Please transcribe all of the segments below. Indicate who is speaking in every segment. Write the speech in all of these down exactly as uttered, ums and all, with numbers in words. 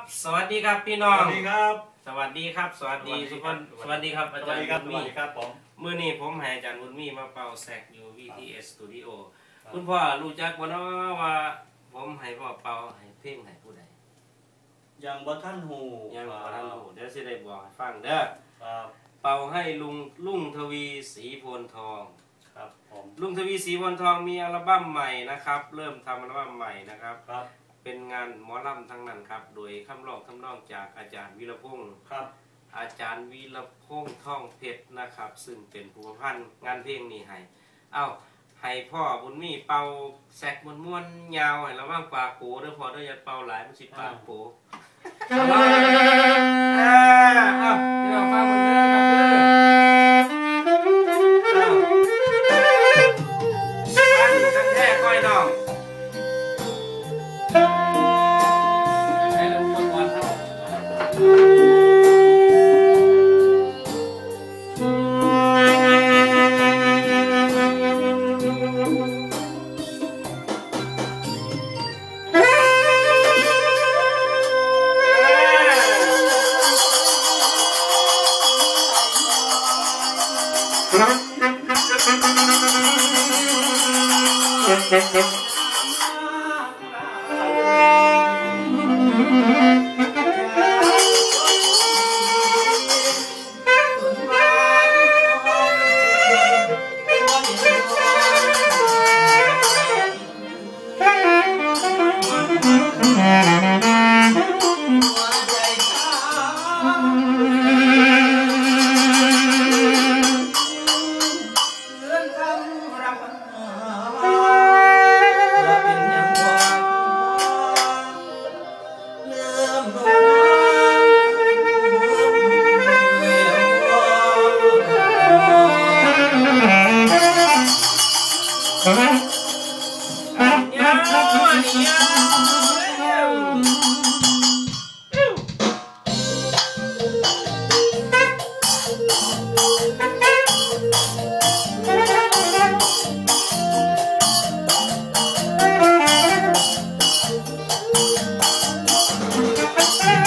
Speaker 1: สวัสดีครับพี่น้อง
Speaker 2: สวัสดีครับ
Speaker 1: สวัสดีครับสวัสดีทุกคนสวัสดีครับอาจารย์บุญมี
Speaker 2: ครับผม
Speaker 1: มื้อนี้ผมให้อาจารย์บุญมีมาเป่าแซกอยู่ วี ที เอส Studio คุณพ่อรู้จักบ่เนาะว่าผมให้พ่อเป่าให้เพลงให้ผู้ใด
Speaker 2: ยังบ่ทันหู
Speaker 1: ยังบ่ทันรู้เดี๋ยวสิได้บอกให้ฟังเด้อ
Speaker 2: ครับ
Speaker 1: เป่าให้ลุงลุงทวีศรีโพนทอง
Speaker 2: ครับผม
Speaker 1: ลุงทวีศรีโพนทองมีอัลบั้มใหม่นะครับเริ่มทำอัลบั้มใหม่นะครับ
Speaker 2: ครับ
Speaker 1: เป็นงานหมอลำทั้งนั้นครับโดยคำร้องคำร้องจากอาจารย์วีรพงศ์
Speaker 2: ครับ
Speaker 1: อาจารย์วีรพงศ์ท่องเพชรนะครับซึ่งเป็นผู้ประพันธ์งานเพลงนี้ให้เอ้าให้พ่อบุญมีเป่าแซกม้วนๆยาวให้ระวังปากโกเด้อพ่อเด้ออย่าเป่าหลายมันสิปากโกเอ้าเอ้าพี่น้องฟังมันเด้อครับเด้อเอ้าฟังกันแท้ค่อยน้อง
Speaker 2: เ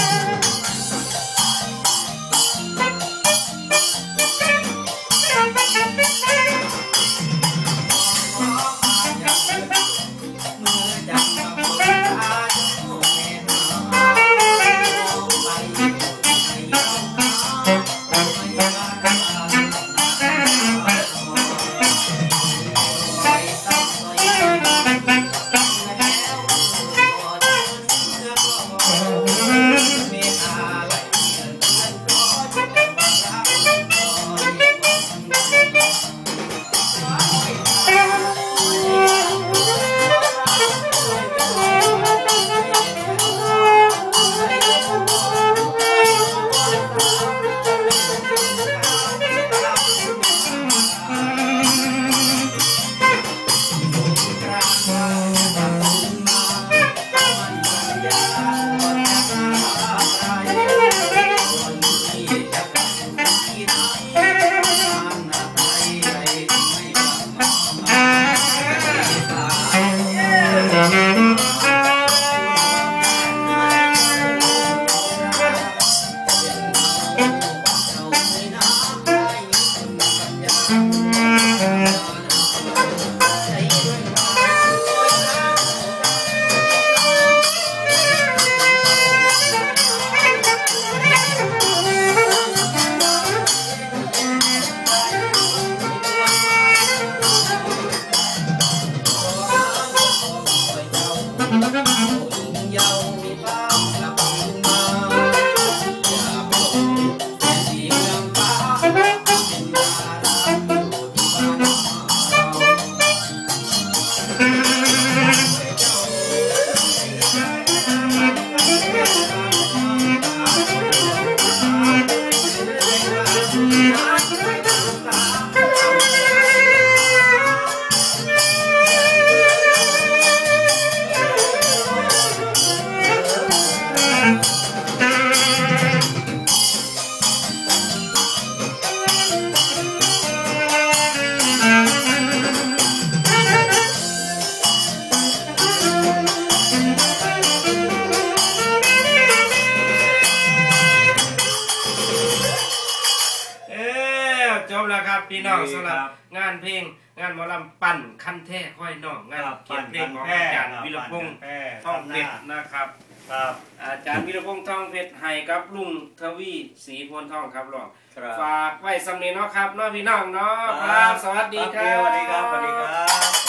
Speaker 1: จบแล้วครับพี่น้อง
Speaker 2: ดี
Speaker 1: สำหรับ
Speaker 2: ครับ
Speaker 1: งานเพลงงานหมอลำปั่นขั้นแท้ค่อยน้องงาน
Speaker 2: ครับ
Speaker 1: เขียนเพลงของ
Speaker 2: ปั่น
Speaker 1: อาจารย์
Speaker 2: ครับ
Speaker 1: วิรพงษ์
Speaker 2: ปั่นขั้นแท้
Speaker 1: ท่องเพชร
Speaker 2: ทำหน้า
Speaker 1: นะครับ
Speaker 2: ครับ
Speaker 1: อาจารย์วิรพงษ์ท่องเพชรให้กับลุงทวีศรีพลทองครับรอง
Speaker 2: ครับ
Speaker 1: ฝากไว้สำเนียงเนาะครับเน้องพี่น้องเนาะค
Speaker 2: ครั
Speaker 1: รับ
Speaker 2: บ
Speaker 1: สวัสดีครับ
Speaker 2: สวัสดีครับสวัสดีครับ